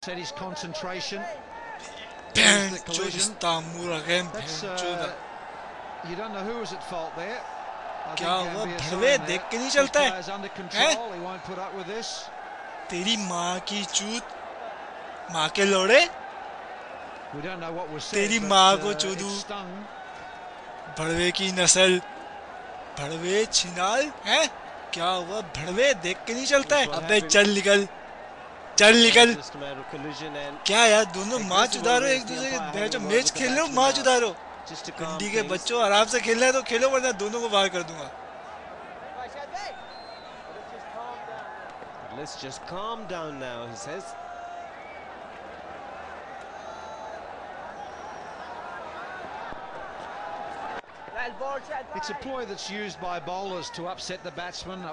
Set his concentration. You don't know who was at fault there. क्या हुआ भड़वे देख के नहीं चलता है? तेरी माँ की चूत, माँ के लोड़े, तेरी माँ को चोदू, भड़वे की नस्ल, भड़वे छिनाल है। क्या हुआ भड़वे देख के नहीं चलता है? अबे चल निकल, चल निकल। क्या यार दोनों माँ चुदारो एक दूसरे के, जो मैच खेल रहे हो माँ चुदारो। गंडी के बच्चों आराम से खेलना है तो खेलो, वरना दोनों को बाहर कर दूंगा। Let's just calm down now, he says. It's a ploy that's used by bowlers to upset the batsman.